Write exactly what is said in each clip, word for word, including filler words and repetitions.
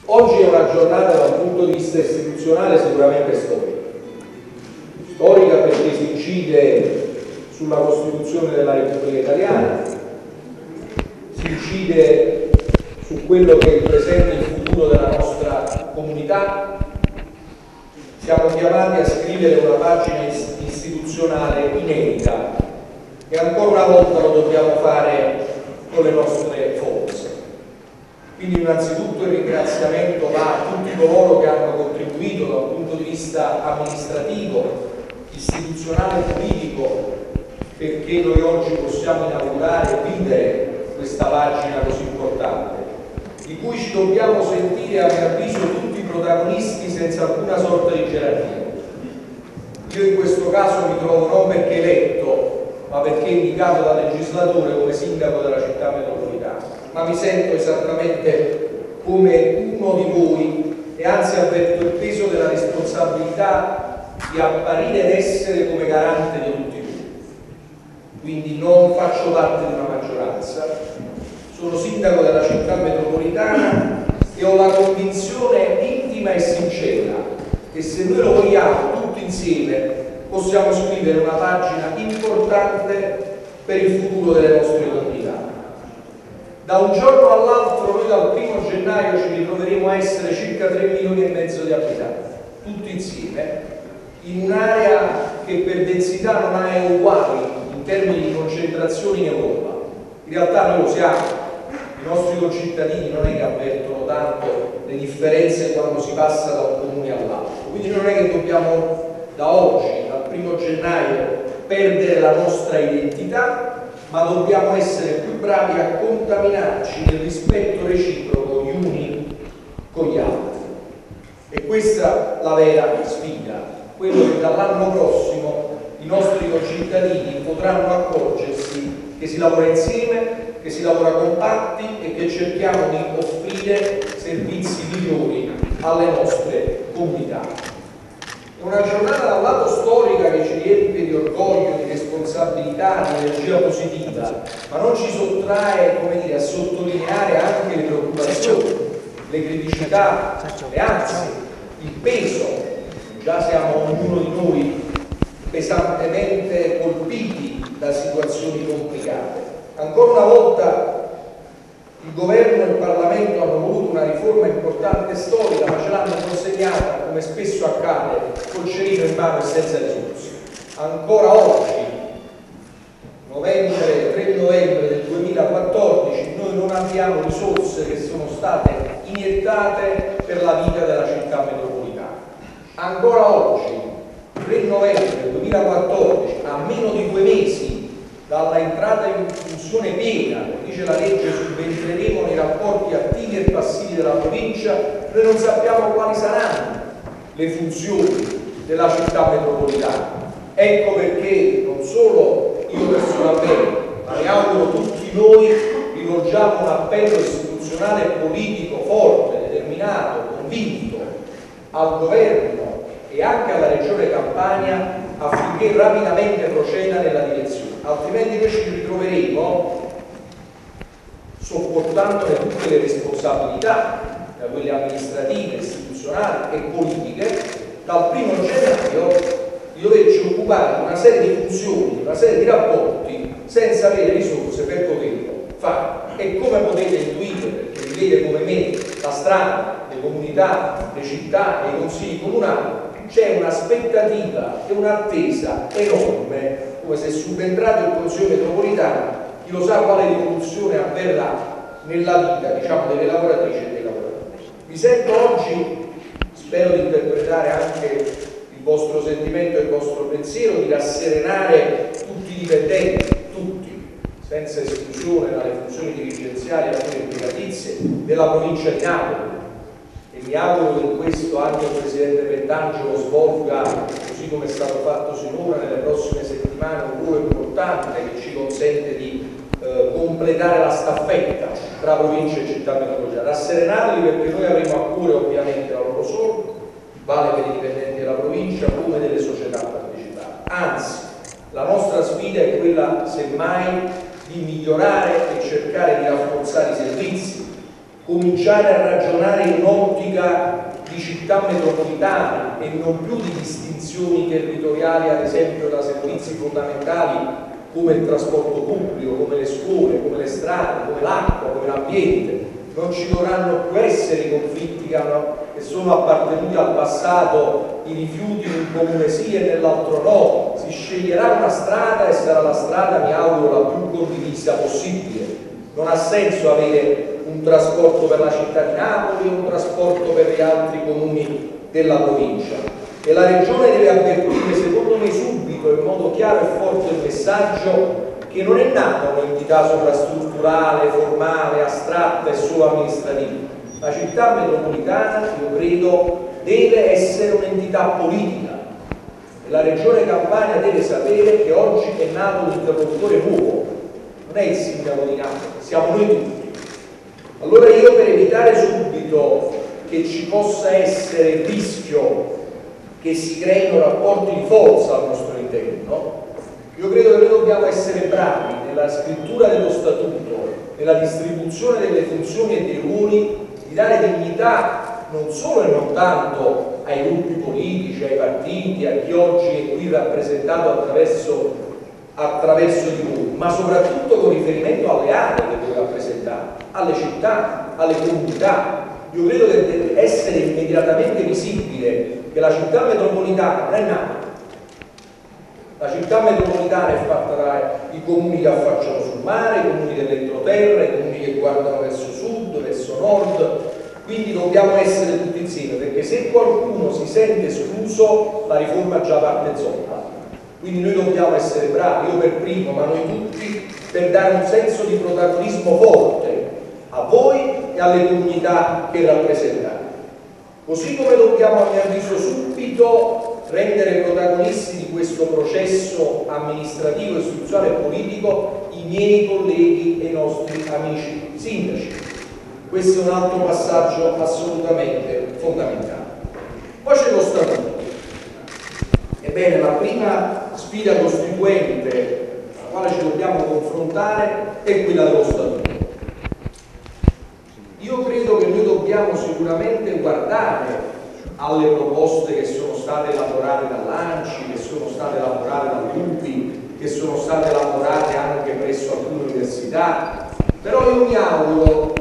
Oggi è una giornata da un punto di vista istituzionale sicuramente storica. Storica perché si incide sulla Costituzione della Repubblica Italiana, si incide su quello che è il presente e il futuro della nostra comunità. Siamo chiamati a scrivere una pagina istituzionale inedita e ancora una volta lo dobbiamo fare con le nostre forze. Quindi innanzitutto il ringraziamento va a tutti coloro che hanno contribuito dal punto di vista amministrativo, istituzionale e politico perché noi oggi possiamo inaugurare e vivere questa pagina così importante, di cui ci dobbiamo sentire, a mio avviso, tutti protagonisti senza alcuna sorta di gerarchia. Io in questo caso mi trovo non perché eletto, ma perché indicato dal legislatore come sindaco della città metropolitana, ma mi sento esattamente come uno di voi e anzi avverto il peso della responsabilità di apparire ed essere come garante di tutti noi. Quindi non faccio parte di una maggioranza, sono sindaco della città metropolitana e ho la convinzione intima e sincera che se noi lo vogliamo tutti insieme possiamo scrivere una pagina importante per il futuro delle nostre comunità. Da un giorno all'altro noi dal primo gennaio ci ritroveremo a essere circa tre milioni e mezzo di abitanti, tutti insieme, in un'area che per densità non ha uguali in termini di concentrazione in Europa. In realtà noi lo siamo, i nostri concittadini non è che avvertono tanto le differenze quando si passa da un comune all'altro, quindi non è che dobbiamo da oggi, dal primo gennaio, perdere la nostra identità, ma dobbiamo essere più bravi a contaminarci nel rispetto reciproco gli uni con gli altri. E questa è la vera sfida, quello che dall'anno prossimo i nostri concittadini potranno accorgersi che si lavora insieme, che si lavora compatti e che cerchiamo di offrire servizi migliori alle nostre comunità. È una giornata da un lato storica che ci riempie di orgoglio, di responsabilità, di energia positiva, ma non ci sottrae, come dire, a sottolineare anche le preoccupazioni, le criticità, le ansie, il peso. Già siamo ognuno di noi pesantemente colpiti da situazioni complicate. Ancora una volta il governo e il Parlamento hanno voluto una riforma importante e storica, ma ce l'hanno consegnata, come spesso accade, col cerino in mano e senza risorse. Ancora oggi, novembre, tre novembre del duemilaquattordici, noi non abbiamo risorse che sono state iniettate per la vita della città metropolitana. Ancora oggi, tre novembre del duemilaquattordici, a meno di due mesi dalla entrata in funzione piena, come dice la legge, subentreremo nei rapporti attivi e passivi della provincia, noi non sappiamo quali saranno le funzioni della città metropolitana. Ecco perché non solo io personalmente, ma mi auguro tutti noi, rivolgiamo un appello istituzionale e politico forte, determinato, convinto al governo e anche alla Regione Campania affinché rapidamente proceda nella direzione. Altrimenti noi ci ritroveremo sopportandone tutte le responsabilità, da quelle amministrative, istituzionali e politiche, dal primo gennaio di doverci occupare di una serie di funzioni, di una serie di rapporti senza avere risorse per poterlo fare. E come potete intuire, perché vedete come me la strada, le comunità, le città e i consigli comunali, c'è un'aspettativa e un'attesa enorme, come se subentrato il Consiglio metropolitano, chi lo sa quale rivoluzione avverrà nella vita, diciamo, delle lavoratrici e dei lavoratori. Mi sento oggi, spero di interpretare anche il vostro sentimento e il vostro pensiero, di rasserenare tutti i dipendenti, tutti, senza esclusione dalle funzioni dirigenziali e da quelle impegatizie della provincia di Napoli. E mi auguro che in questo anche il Presidente Pentangelo svolga, così come è stato fatto sinora, nelle prossime settimane un ruolo importante che ci consente di eh, completare la staffetta tra provincia e città metropolitana. Rasserenarli perché noi avremo a cuore ovviamente la loro sorte, vale per i dipendenti della provincia come delle società partecipate. Anzi, la nostra sfida è quella semmai di migliorare e cercare di rafforzare i servizi, cominciare a ragionare in ottica di città metropolitane e non più di distinzioni territoriali, ad esempio da servizi fondamentali come il trasporto pubblico, come le scuole, come le strade, come l'acqua, come l'ambiente. Non ci dovranno più essere i conflitti che, hanno, che sono appartenuti al passato, i rifiuti in un comune sì e nell'altro no. Si sceglierà una strada e sarà la strada, mi auguro, la più condivisa possibile. Non ha senso avere un trasporto per la città di Napoli o un trasporto per gli altri comuni della provincia. E la Regione deve avvertire, secondo me, subito, in modo chiaro e forte, il messaggio che non è nata un'entità sovrastrutturale, formale, astratta e solo amministrativa. La città metropolitana, io credo, deve essere un'entità politica e la Regione Campania deve sapere che oggi è nato un interlocutore nuovo, non è il sindaco di Napoli, siamo noi tutti. Allora io, per evitare subito che ci possa essere il rischio che si creino rapporti di forza al nostro interno, io credo che noi dobbiamo essere bravi nella scrittura dello statuto, nella distribuzione delle funzioni e dei ruoli, di dare dignità non solo e non tanto ai gruppi politici, ai partiti, a chi oggi è qui rappresentato attraverso, attraverso di voi, ma soprattutto con riferimento alle aree che voi rappresentate, alle città, alle comunità. Io credo che deve essere immediatamente visibile che la città metropolitana non è Napoli. La città metropolitana è fatta dai comuni che affacciano sul mare, i comuni dell'entroterra, i comuni che guardano verso sud, verso nord, quindi dobbiamo essere tutti insieme, perché se qualcuno si sente escluso la riforma già parte zoppa. Quindi noi dobbiamo essere bravi, io per primo, ma noi tutti, per dare un senso di protagonismo forte a voi e alle comunità che rappresentate. Così come dobbiamo, a mio avviso, subito rendere protagonisti di questo processo amministrativo, istituzionale e politico i miei colleghi e i nostri amici sindaci. Questo è un altro passaggio assolutamente fondamentale. Poi c'è lo statuto. Ebbene, la prima sfida costituente alla quale ci dobbiamo confrontare è quella dello statuto. Io credo che noi dobbiamo sicuramente guardare alle proposte che sono state elaborate dall'ANCI, che sono state elaborate dall'U P I, che sono state elaborate anche presso alcune università, però io mi auguro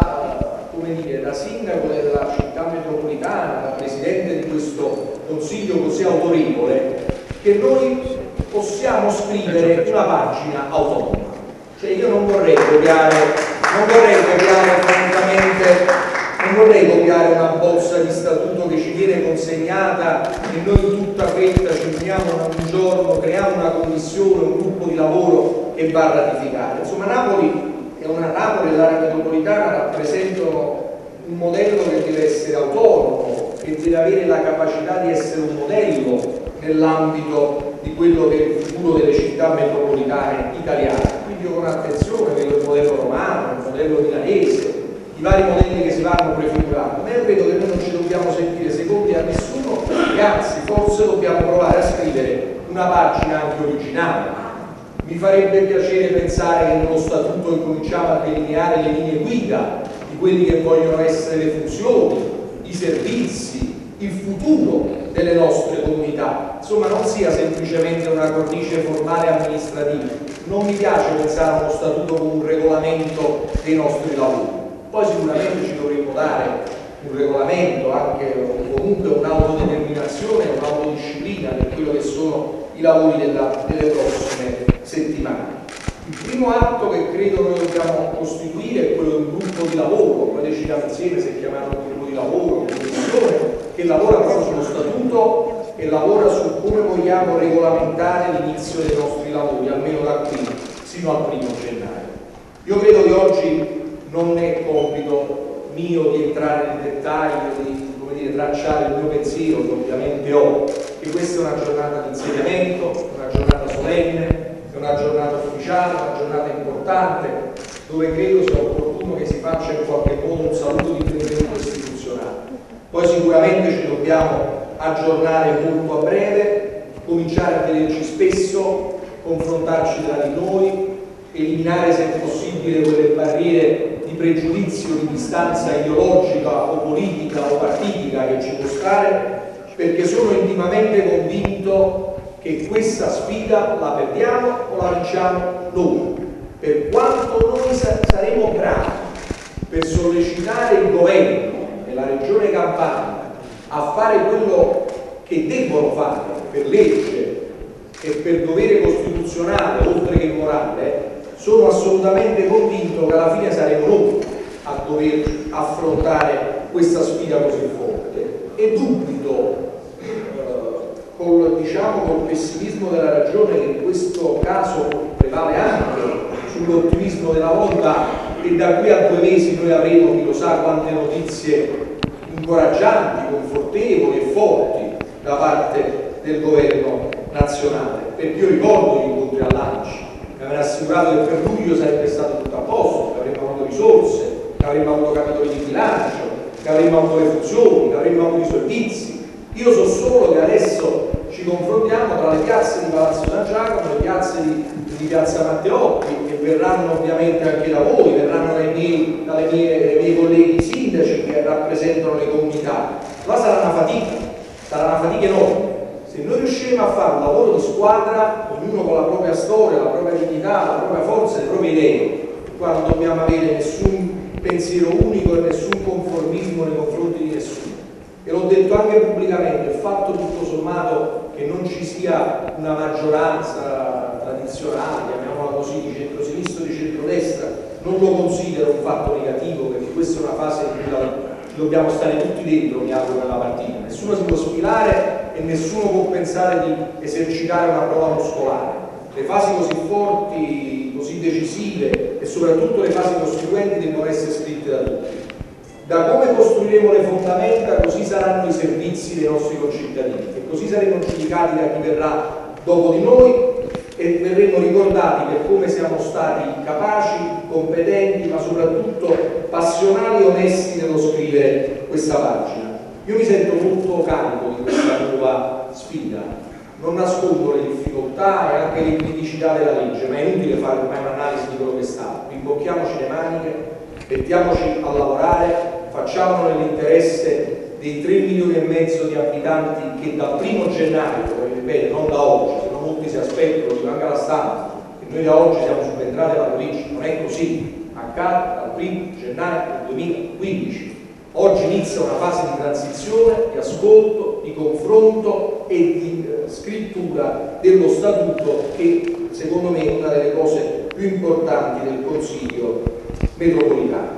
da, come dire, da sindaco della città metropolitana, da presidente di questo consiglio così autorevole, che noi possiamo scrivere una pagina autonoma. Cioè io non vorrei copiare, non vorrei copiare francamente non vorrei copiare una bozza di statuto che ci viene consegnata e noi in tutta fretta ci uniamo un giorno, creiamo una commissione, un gruppo di lavoro che va a ratificare. Insomma, Napoli è una Napoli e l'area metropolitana rappresentano un modello che deve essere autonomo, che deve avere la capacità di essere un modello nell'ambito di quello che è il futuro delle città metropolitane italiane. Quindi io con attenzione vedo il modello romano, il modello milanese, i vari modelli che si vanno prefigurando, ma io credo che noi non ci dobbiamo sentire secondi a nessuno e anzi forse dobbiamo provare a scrivere una pagina anche originale. Mi farebbe piacere pensare che nello statuto incominciamo a delineare le linee guida di quelli che vogliono essere le funzioni, i servizi, il futuro delle nostre comunità. Insomma, non sia semplicemente una cornice formale amministrativa. Non mi piace pensare a uno statuto come un regolamento dei nostri lavori. Poi sicuramente ci dovremmo dare un regolamento, anche o comunque un'autodeterminazione, un'autodisciplina per quello che sono i lavori della, delle prossime settimane. Il primo atto che credo noi dobbiamo costituire è quello di un gruppo di lavoro, noi decidiamo insieme se chiamarlo gruppo di lavoro, commissione, che lavora proprio sullo statuto e lavora su come vogliamo regolamentare l'inizio dei nostri lavori, almeno da qui sino al primo gennaio. Io credo che oggi non è compito mio di entrare nei dettagli, di, come dire, tracciare il mio pensiero, che ovviamente ho, che questa è una giornata di insediamento, una giornata solenne, è una giornata ufficiale, una giornata importante, dove credo sia opportuno che si faccia in qualche modo un saluto di benvenuto istituzionale. Poi sicuramente ci dobbiamo aggiornare molto a breve, cominciare a vederci spesso, confrontarci tra di noi, eliminare se è possibile quelle barriere di pregiudizio, di distanza ideologica o politica o partitica che ci può stare, perché sono intimamente convinto che questa sfida la perdiamo o la vinciamo noi. Per quanto noi saremo bravi per sollecitare il governo e la regione Campania a fare quello che debbono fare per legge e per dovere costituzionale oltre che morale, sono assolutamente convinto che alla fine saremo noi a dover affrontare questa sfida così forte, e dubito eh, col, diciamo, col pessimismo della ragione che in questo caso prevale anche sull'ottimismo della volta, che da qui a due mesi noi avremo chi lo sa quante notizie incoraggianti, confortevoli e forti da parte del governo nazionale. Perché io ricordo gli incontri all'Anci che avevano assicurato che per luglio sarebbe stato tutto a posto, che avremmo avuto risorse, che avremmo avuto capitoli di bilancio, che avremmo avuto le funzioni, che avremmo avuto i servizi. Io so solo che adesso ci confrontiamo tra le piazze di Palazzo San Giacomo e le piazze di, di Piazza Matteotti, che verranno ovviamente anche da voi, verranno dai miei, dalle mie, dai miei colleghi sindaci che rappresentano le comunità. Ma sarà una fatica, sarà una fatica enorme. Se noi riusciremo a fare un lavoro di squadra, ognuno con la propria storia, la propria dignità, la propria forza, le proprie idee, qua non dobbiamo avere nessun pensiero unico e nessun conformismo nei confronti di nessuno. E l'ho detto anche pubblicamente, il fatto tutto sommato che non ci sia una maggioranza tradizionale, chiamiamola così, di centrosinistra o di centrodestra, non lo considero un fatto negativo, perché questa è una fase in cui la dobbiamo stare tutti dentro, mi auguro, nella partita. Nessuno si può sfilare e nessuno può pensare di esercitare una prova muscolare. Le fasi così forti, così decisive e soprattutto le fasi costituenti devono essere scritte da tutti. Da come costruiremo le fondamenta, così saranno i servizi dei nostri concittadini e così saremo giudicati da chi verrà dopo di noi e verremo ricordati per come siamo stati capaci, competenti, ma soprattutto passionali e onesti nello scrivere questa pagina. Io mi sento molto carico di questa nuova sfida, non nascondo le difficoltà e anche le criticità della legge, ma è inutile fare ormai un'analisi di quello che sta. Rimbocchiamoci le maniche, mettiamoci a lavorare, facciamolo nell'interesse dei tre milioni e mezzo di abitanti che dal primo gennaio, ripeto, non da oggi, se no molti si aspettano, dico anche alla stampa, che noi da oggi siamo subentrati alla provincia, non è così, accade dal primo gennaio del duemilaquindici. Oggi inizia una fase di transizione, di ascolto, di confronto e di eh, scrittura dello statuto, che secondo me è una delle cose più importanti del Consiglio metropolitano.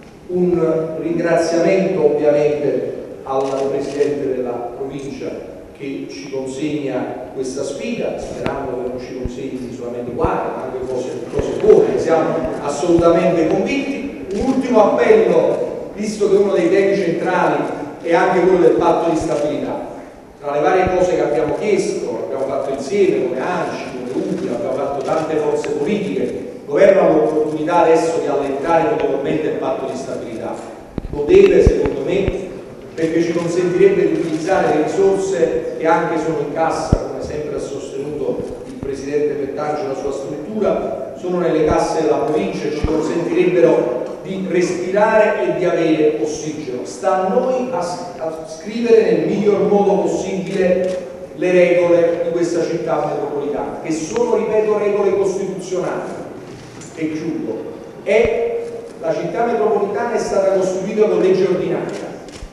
Un ringraziamento ovviamente al Presidente della provincia che ci consegna questa sfida, sperando che non ci consegni solamente guai, ma anche cose, cose buone, siamo assolutamente convinti. Un ultimo appello, visto che uno dei temi centrali è anche quello del patto di stabilità. Tra le varie cose che abbiamo chiesto, abbiamo fatto insieme come ANCI, come U P I, abbiamo fatto tante forze politiche, il governo ha l'opportunità adesso di allentare notevolmente il patto di stabilità. Lo deve, secondo me, perché ci consentirebbe di utilizzare le risorse che anche sono in cassa, come sempre ha sostenuto il Presidente Pettangi e la sua struttura, sono nelle casse della provincia e ci consentirebbero di respirare e di avere ossigeno. Sta a noi a, a scrivere nel miglior modo possibile le regole di questa città metropolitana, che sono, ripeto, regole costituzionali. E chiudo. E la città metropolitana è stata costituita con legge ordinaria,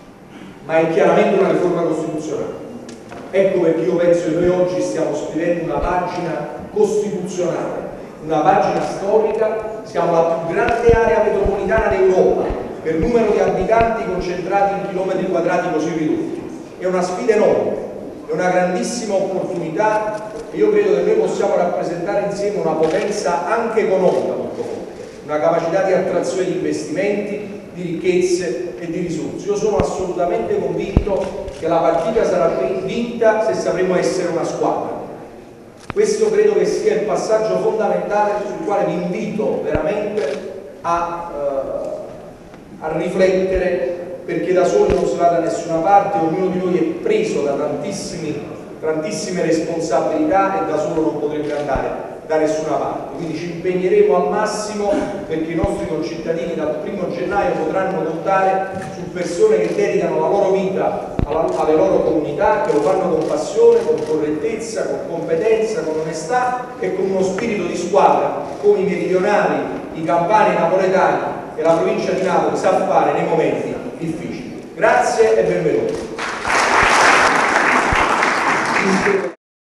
ma è chiaramente una riforma costituzionale. Ecco perché io penso che noi oggi stiamo scrivendo una pagina costituzionale, una pagina storica. Siamo la più grande area metropolitana d'Europa per numero di abitanti concentrati in chilometri quadrati così ridotti. È una sfida enorme, è una grandissima opportunità e io credo che noi possiamo rappresentare insieme una potenza anche economica molto forte, una capacità di attrazione di investimenti, di ricchezze e di risorse. Io sono assolutamente convinto che la partita sarà vinta se sapremo essere una squadra. Questo credo che sia il passaggio fondamentale sul quale vi invito veramente a, eh, a riflettere, perché da soli non si va da nessuna parte, ognuno di noi è preso da tantissime responsabilità e da solo non potrebbe andare da nessuna parte. Quindi ci impegneremo al massimo perché i nostri concittadini dal primo gennaio potranno contare su persone che dedicano la loro vita alla, alle loro comunità, che lo fanno con passione, con correttezza, con competenza, con onestà e con uno spirito di squadra, come i meridionali, i campani, i napoletani e la provincia di Napoli sa fare nei momenti difficili. Grazie e benvenuti.